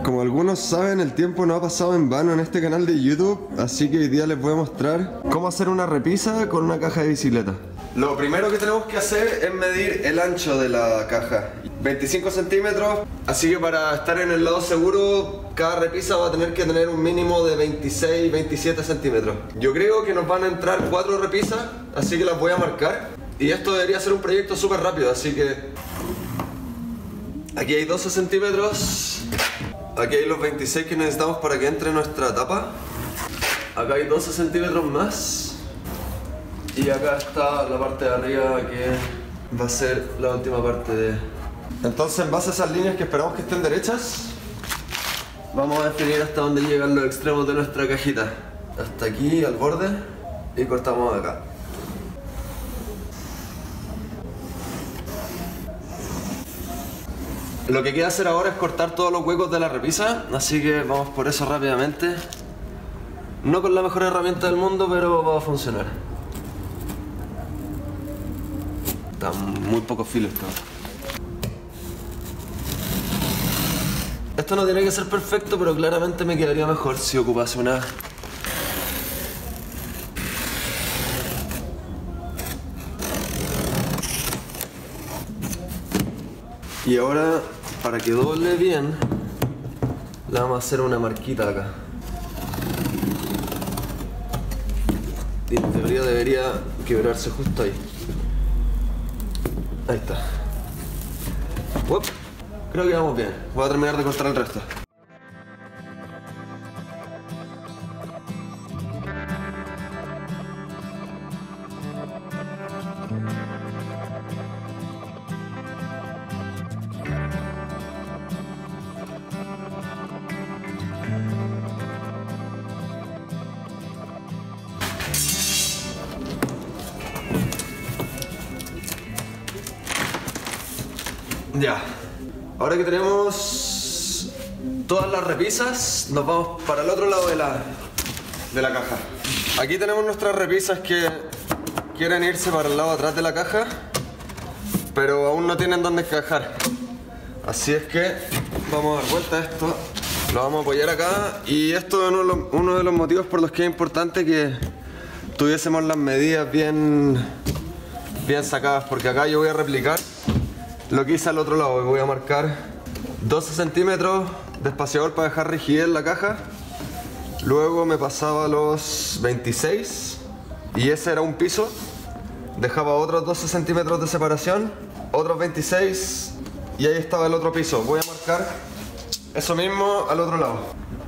Como algunos saben, el tiempo no ha pasado en vano en este canal de YouTube, así que hoy día les voy a mostrar cómo hacer una repisa con una caja de bicicleta. Lo primero que tenemos que hacer es medir el ancho de la caja, 25 centímetros, así que para estar en el lado seguro, cada repisa va a tener que tener un mínimo de 26-27 centímetros. Yo creo que nos van a entrar 4 repisas, así que las voy a marcar. Y esto debería ser un proyecto súper rápido, así que aquí hay 12 centímetros. Aquí hay los 26 que necesitamos para que entre nuestra tapa. Acá hay 12 centímetros más. Y acá está la parte de arriba que va a ser la última parte de... Entonces, en base a esas líneas que esperamos que estén derechas, vamos a definir hasta dónde llegan los extremos de nuestra cajita. Hasta aquí, al borde, y cortamos acá. Lo que queda hacer ahora es cortar todos los huecos de la repisa, así que vamos por eso rápidamente. No con la mejor herramienta del mundo, pero va a funcionar. Está muy poco filo esto. Esto no tiene que ser perfecto, pero claramente me quedaría mejor si ocupase una... Y ahora, para que doble bien, le vamos a hacer una marquita acá. Y en teoría debería quebrarse justo ahí. Ahí está. Uop. Creo que vamos bien. Voy a terminar de cortar el resto. Ya, ahora que tenemos todas las repisas, nos vamos para el otro lado de la caja. Aquí tenemos nuestras repisas que quieren irse para el lado de atrás de la caja, pero aún no tienen dónde encajar. Así es que vamos a dar vuelta a esto, lo vamos a apoyar acá, y esto es uno de los motivos por los que es importante que tuviésemos las medidas bien sacadas, porque acá yo voy a replicar lo que hice al otro lado. Voy a marcar 12 centímetros de espaciador para dejar rigidez en la caja. Luego me pasaba los 26 y ese era un piso. Dejaba otros 12 centímetros de separación, otros 26 y ahí estaba el otro piso. Voy a marcar eso mismo al otro lado.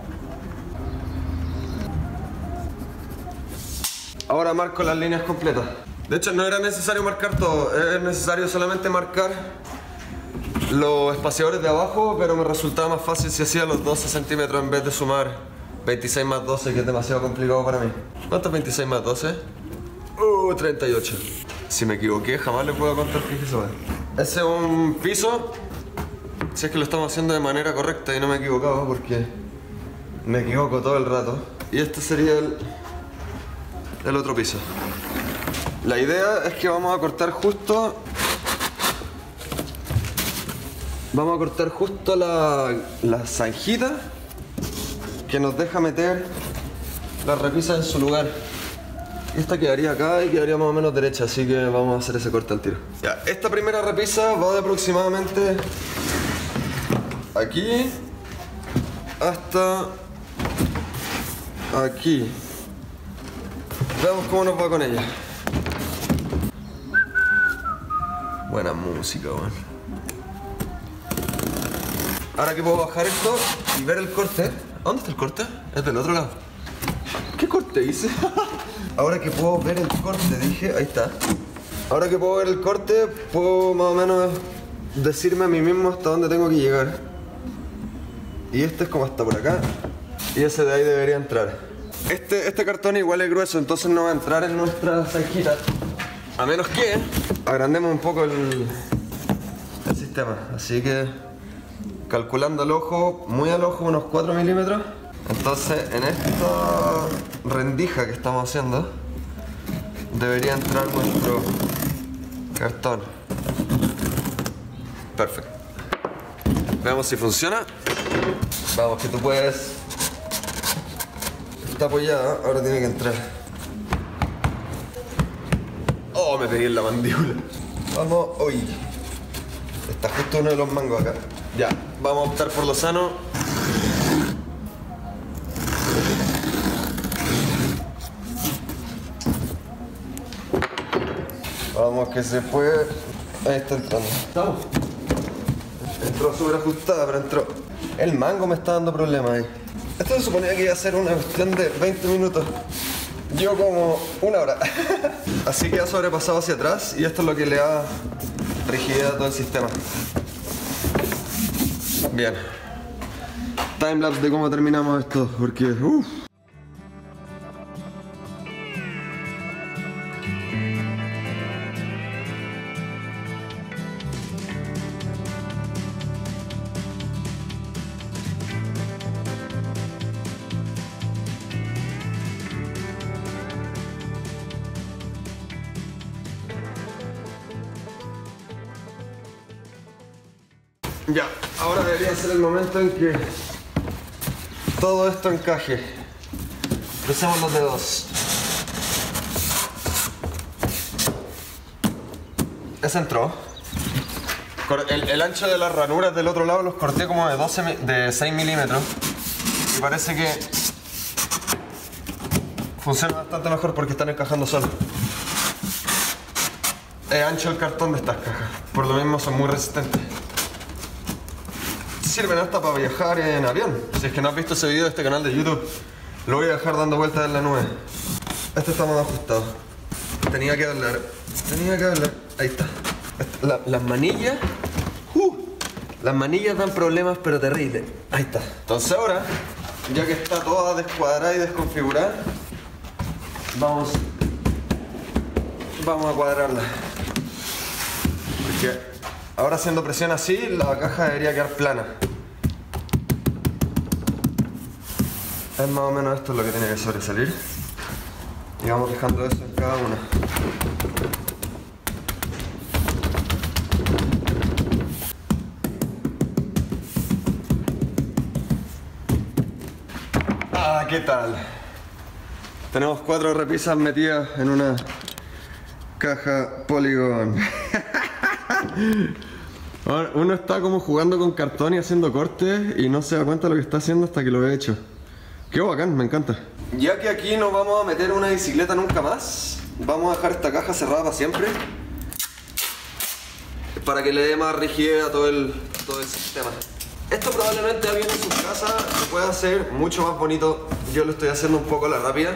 Ahora marco las líneas completas. De hecho, no era necesario marcar todo, es necesario solamente marcar los espaciadores de abajo, pero me resultaba más fácil si hacía los 12 centímetros en vez de sumar 26 más 12, que es demasiado complicado para mí. ¿Cuánto es 26 más 12? 38. Si me equivoqué, jamás le puedo contar que eso es. Ese es un piso, si es que lo estamos haciendo de manera correcta y no me he equivocado, porque me equivoco todo el rato. Y este sería el otro piso. La idea es que vamos a cortar justo la zanjita que nos deja meter la repisa en su lugar. Esta quedaría acá y quedaría más o menos derecha, así que vamos a hacer ese corte al tiro. Ya, esta primera repisa va de aproximadamente aquí hasta aquí. Veamos cómo nos va con ella. Buena música, weón. Ahora que puedo bajar esto y ver el corte. ¿Dónde está el corte? Es del otro lado. ¿Qué corte hice? Ahora que puedo ver el corte, dije, ahí está. Ahora que puedo ver el corte, puedo más o menos decirme a mí mismo hasta dónde tengo que llegar. Y este es como hasta por acá. Y ese de ahí debería entrar. Este cartón igual es grueso, entonces no va a entrar en nuestra zanjita. A menos que agrandemos un poco el sistema. Así que, calculando al ojo, muy al ojo, unos 4 milímetros. Entonces, en esta rendija que estamos haciendo, debería entrar nuestro cartón. Perfecto. Veamos si funciona. Vamos, que tú puedes. Está apoyada, ahora tiene que entrar. Oh, me pegué en la mandíbula. Vamos, uy. Está justo uno de los mangos acá. Ya, vamos a optar por lo sano. Vamos, que se puede. Ahí está entrando. ¿Estamos? Entró súper ajustada, pero entró. El mango me está dando problemas ahí. Esto se suponía que iba a ser una cuestión de 20 minutos. Yo como una hora. Así que ha sobrepasado hacia atrás y esto es lo que le da rigidez a todo el sistema. Bien. Timelapse de cómo terminamos esto, porque ya, ahora debería ser el momento en que todo esto encaje. Crucemos los dedos. Ese entró. El ancho de las ranuras del otro lado los corté como de 6 milímetros. Y parece que funciona bastante mejor porque están encajando solos. Es ancho el cartón de estas cajas. Por lo mismo son muy resistentes. Sirven hasta para viajar en avión. Si es que no has visto ese video de este canal de YouTube, lo voy a dejar dando vueltas en la nube. Este está más ajustado. Tenía que hablar. Ahí está. Las manillas. Las manillas dan problemas, pero terribles. Ahí está. Entonces ahora, ya que está toda descuadrada y desconfigurada, vamos a cuadrarla. Porque ahora haciendo presión así, la caja debería quedar plana. Es más o menos esto lo que tiene que sobresalir. Y vamos dejando eso en cada una. Ah, ¿qué tal? Tenemos 4 repisas metidas en una caja Polygon. Uno está como jugando con cartón y haciendo cortes y no se da cuenta de lo que está haciendo hasta que lo he hecho. Qué bacán, me encanta. Ya que aquí no vamos a meter una bicicleta nunca más, vamos a dejar esta caja cerrada para siempre, para que le dé más rigidez a todo el sistema. Esto probablemente alguien en su casa lo pueda hacer mucho más bonito. Yo lo estoy haciendo un poco a la rápida,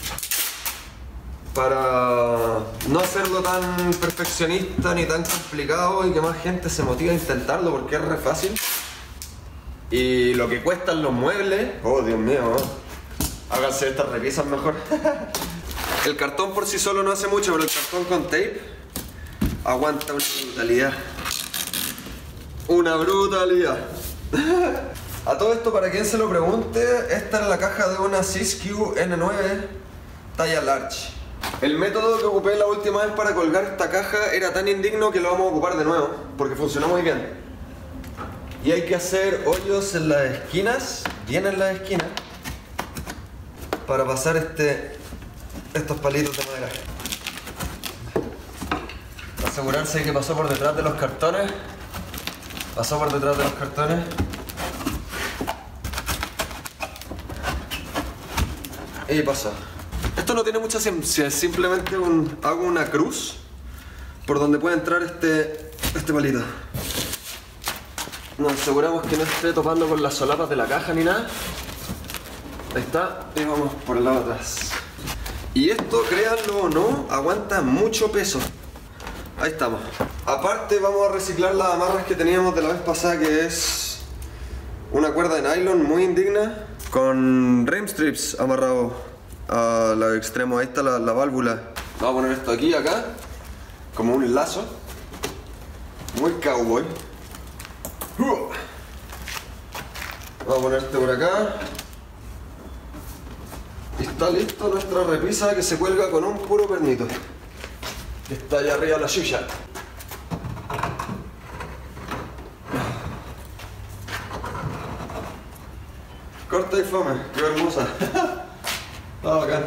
para no hacerlo tan perfeccionista ni tan complicado y que más gente se motive a intentarlo, porque es re fácil. Y lo que cuestan los muebles, oh Dios mío, háganse estas repisas mejor. El cartón por sí solo no hace mucho, pero el cartón con tape aguanta una brutalidad. Una brutalidad. A todo esto, para quien se lo pregunte, esta es la caja de una Siskiyou N9 talla large. El método que ocupé la última vez para colgar esta caja era tan indigno que lo vamos a ocupar de nuevo, porque funcionó muy bien. Y hay que hacer hoyos en las esquinas, bien en las esquinas, para pasar estos palitos de madera. Asegurarse que pasó por detrás de los cartones. Pasó por detrás de los cartones. Y pasó. Esto no tiene mucha ciencia, es simplemente hago una cruz por donde puede entrar este palito. Nos aseguramos que no esté topando con las solapas de la caja ni nada. Ahí está, y vamos por el lado de atrás. Y esto, créanlo o no, aguanta mucho peso. Ahí estamos. Aparte vamos a reciclar las amarras que teníamos de la vez pasada, que es una cuerda de nylon muy indigna con rim strips amarrado a los extremos. Ahí está la válvula. Vamos a poner esto aquí, acá, como un lazo. Muy cowboy. Vamos a poner este por acá. Y está listo nuestra repisa que se cuelga con un puro pernito. Está allá arriba la suya. Corta y fome, qué hermosa. Está bacán.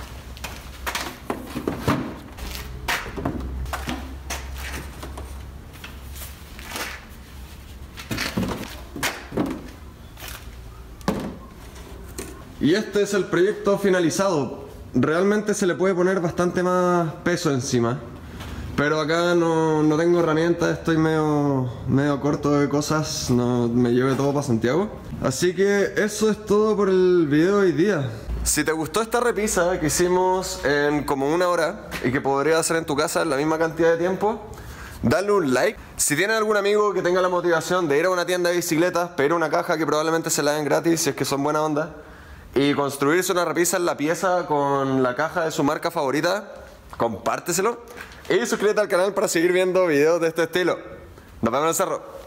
Y este es el proyecto finalizado. Realmente se le puede poner bastante más peso encima. Pero acá no tengo herramientas, estoy medio corto de cosas, no me lleve todo para Santiago. Así que eso es todo por el video de hoy día. Si te gustó esta repisa que hicimos en como 1 hora y que podrías hacer en tu casa en la misma cantidad de tiempo, dale un like. Si tienes algún amigo que tenga la motivación de ir a una tienda de bicicletas, pedir una caja que probablemente se la den gratis si es que son buena onda, y construirse una repisa en la pieza con la caja de su marca favorita, compárteselo. Y suscríbete al canal para seguir viendo videos de este estilo. Nos vemos en el cerro.